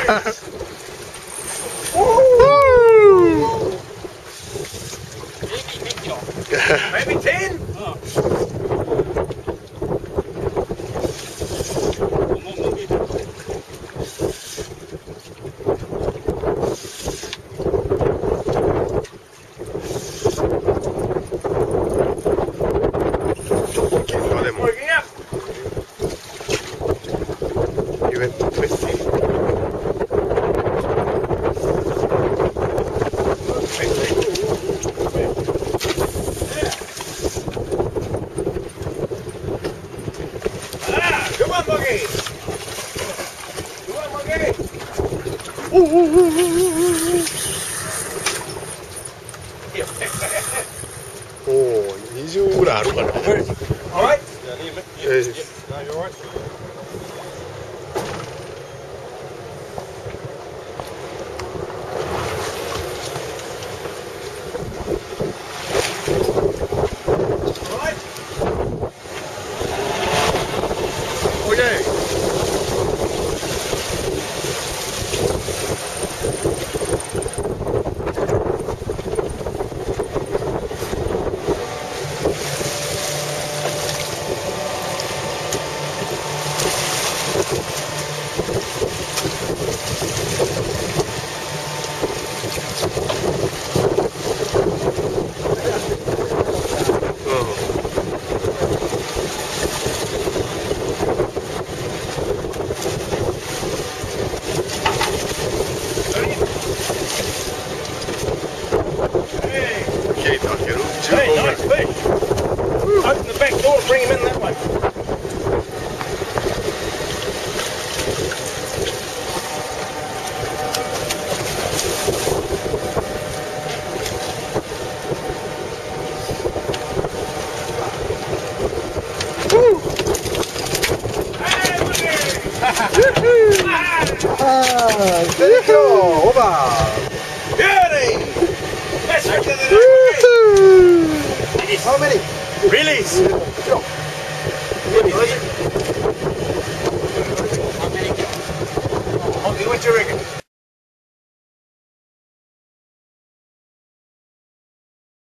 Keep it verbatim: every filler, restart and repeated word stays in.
Maybe ten? Oh. Working up. You went to twenty. Come on, Mogi! Come on, Mogi! おお、にじゅうぐらいあるからね。 Alright? Yes. No, you're alright. Alright? Okay. Hey, nice fish. Open the back door and bring him in that way. Woo! Hey, Ah, there you go. Over. Goody! That's right to the Woohoo! next. How many? Release. Go.